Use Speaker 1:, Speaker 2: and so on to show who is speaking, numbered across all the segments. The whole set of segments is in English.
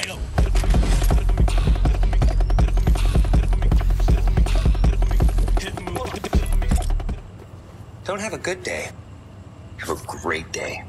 Speaker 1: go.
Speaker 2: Don't have a good day. Have a great day.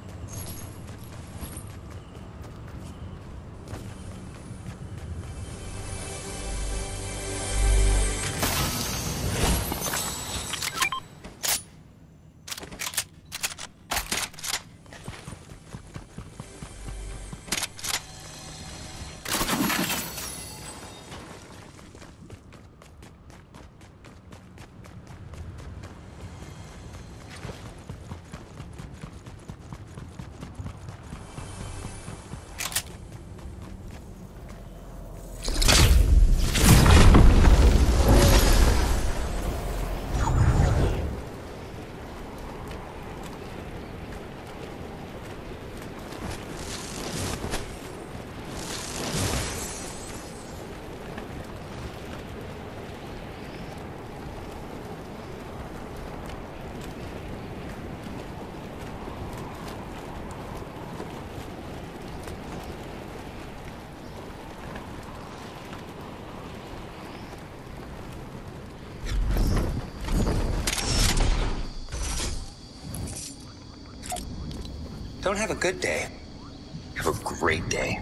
Speaker 2: Don't have a good day. Have a great day.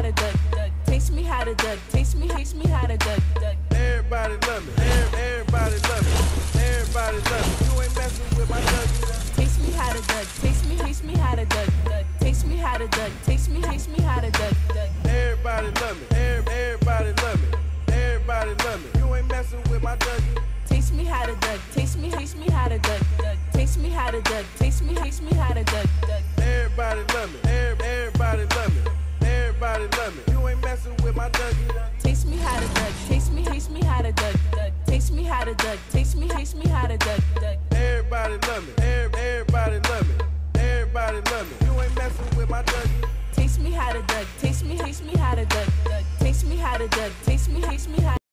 Speaker 1: how to duck, duck. Taste me how to duck, taste me how to duck, duck.
Speaker 3: Everybody love me, everybody love me, everybody love me. You ain't messing with my Dougie.
Speaker 1: Taste me how to duck, taste me how to duck, duck. Taste me how to duck, taste me how to duck, duck.
Speaker 3: Everybody love me, everybody love me, everybody love me. You ain't messing with my Dougie.
Speaker 1: Taste me how to duck, taste me how to duck, duck. Taste me how to duck, taste me how to duck, duck.
Speaker 3: Everybody love me, everybody love me, everybody love me. You ain't messing with my Dougie.
Speaker 1: Taste me how to duck, taste me how to duck, duck. Taste me how to duck, taste me how to duck, duck.
Speaker 3: Everybody love me, everybody love me, everybody love me. You ain't messing with my Dougie.
Speaker 1: Taste me how to duck, taste me how to duck, duck. Taste me how to duck, taste me how